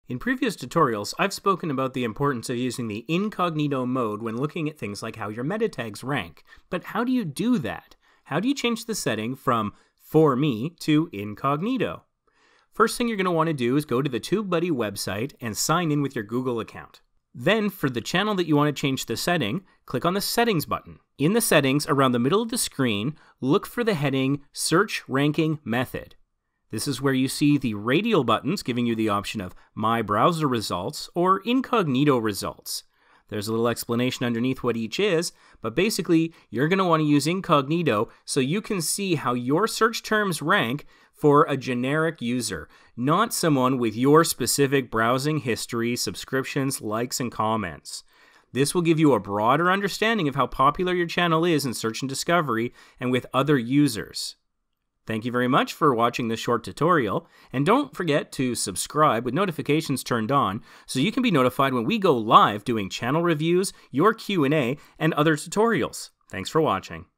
In previous tutorials, I've spoken about the importance of using the incognito mode when looking at things like how your meta tags rank. But how do you do that? How do you change the setting from for me to incognito? First thing you're going to want to do is go to the TubeBuddy website and sign in with your Google account. Then, for the channel that you want to change the setting, click on the Settings button. In the settings, around the middle of the screen, look for the heading Search Ranking Method. This is where you see the radial buttons giving you the option of My Browser Results or Incognito Results. There's a little explanation underneath what each is, but basically you're going to want to use Incognito so you can see how your search terms rank for a generic user, not someone with your specific browsing history, subscriptions, likes, and comments. This will give you a broader understanding of how popular your channel is in search and discovery and with other users. Thank you very much for watching this short tutorial, and don't forget to subscribe with notifications turned on so you can be notified when we go live doing channel reviews, your Q&A, and other tutorials. Thanks for watching.